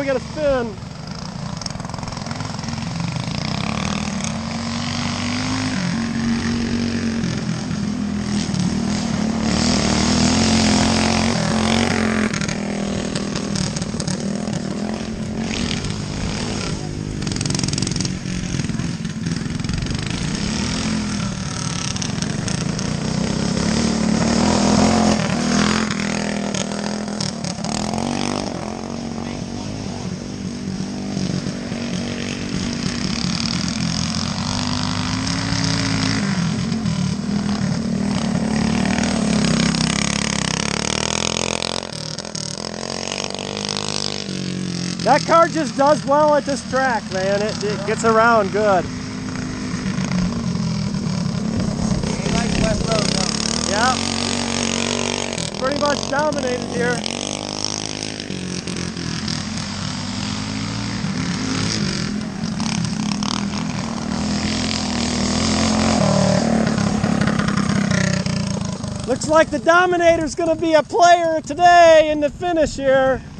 we got to spin. That car just does well at this track, man. It gets around good. He likes West Road, though. Yeah. Pretty much dominated here. Looks like the Dominator's going to be a player today in the finish here.